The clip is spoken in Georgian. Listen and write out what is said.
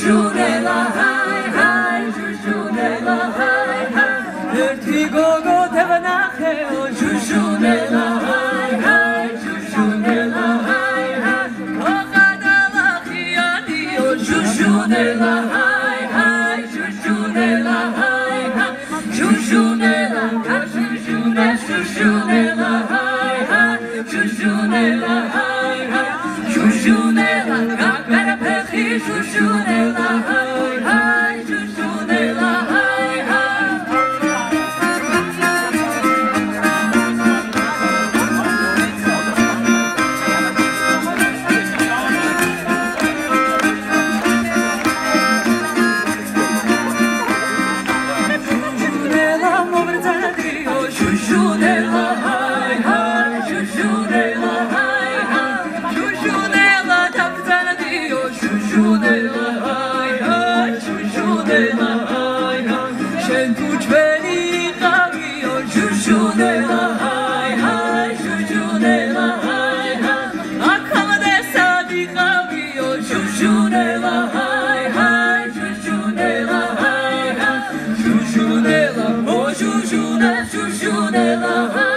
შუშუნელა ჰაი ჰაი შუშუნელა ჰაი ჰაი ერთი გოგო დევნახეო შუშუნელა ჰაი ჰაი შუშუნელა ჰაი ჰაი ოღადალახიანიო შუშუნელა ჰაი ჰაი შუშუნელა ჰაი ჰაი შუშუნელა შუშუნე შუშუნელა ჰაი ჰაი შუშუნელა ჰაი ჰაი შუშუნელა გაგარაფეხი შუშუნელა ჰაი ჰაი შუშუნელა ჰაი ჰაი შუშუნელა მომრძადიო შუშუნელა ჰაი ჰაი შუშუნელა ჰაი ჰაი შუშუნელა დამძანადიო შუშუნელა ჰაი ჰაი შუშუნელა ჰაი ჰაი შენ თუ ჩვენი იყავიო შუშუნელა ჰაი ჰაი შუშუნელა ჰაი ჰაი აქამდე სად იყავიო შუშუნელა ჰაი ჰაი შუშუნელა ჰაი ჰაი შუშუნელა ო შუშუნე შუშუნელა ჰაი